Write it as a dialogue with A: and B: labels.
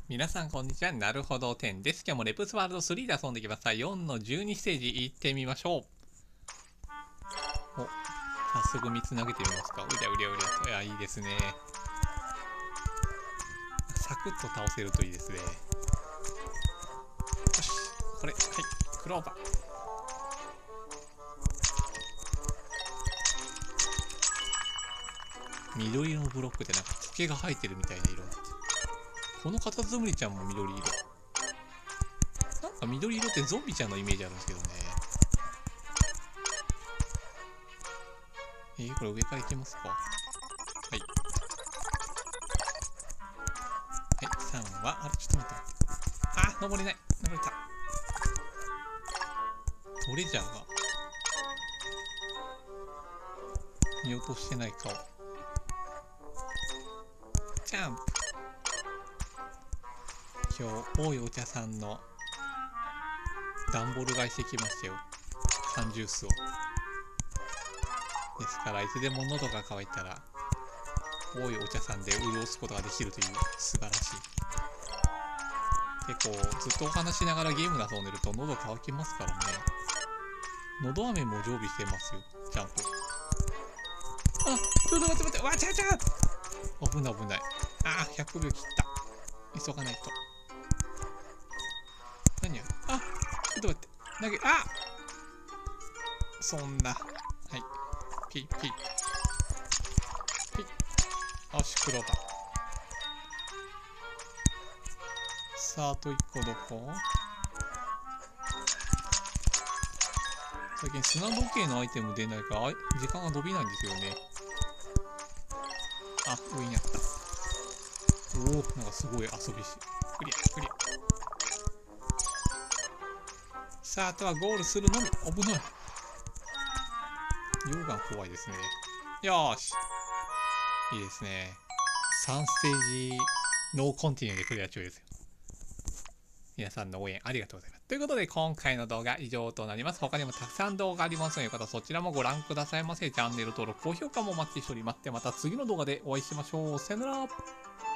A: 皆さんこんにちは。なるほど10です。今日もレプスワールド3で遊んできます。4の12ステージ行ってみましょう。お、早速3つ投げてみますか。うりゃうりゃうりゃと。いや、いいですね。サクッと倒せるといいですね。よし、これ、はい、クローバー。緑色のブロックでなんか苔が生えてるみたいな色になってる。このカタツムリちゃんも緑色。なんか緑色ってゾンビちゃんのイメージあるんですけどね。これ上から行けますか。はい。はい、3は、あれ、ちょっと待って。あ、登れない。登れた。トレジャーが見落としてない顔。ジャンプ。今日多いお茶さんの段ボール買いしてきましたよ。缶ジュースを。ですからいつでも喉が渇いたら多いお茶さんで潤すことができるという素晴らしい。結構ずっとお話しながらゲームで遊んでると喉乾きますからね。喉飴も常備してますよ、ちゃんと。あ、ちょっと待って待って、わちゃちゃ、危ない危ない。あ、100秒切った。急がないと。何や、あ、ちょっと待って、投げ、あ、そんな、はい、ピッピッピッ。よし、クローバー。さあ、あと1個どこ？最近砂時計のアイテム出ないから時間が伸びないんですよね。あ、上にあった。おお、なんかすごい遊びし。クリアクリア。さあ、あとはゴールするのみ。危ない。溶岩怖いですね。よーし、いいですね。3ステージノーコンティニューでクリア中ですよ。皆さんの応援ありがとうございます。ということで今回の動画以上となります。他にもたくさん動画ありますので、よかったらそちらもご覧くださいませ。チャンネル登録、高評価もお待ちしております。ではまた次の動画でお会いしましょう。さよなら。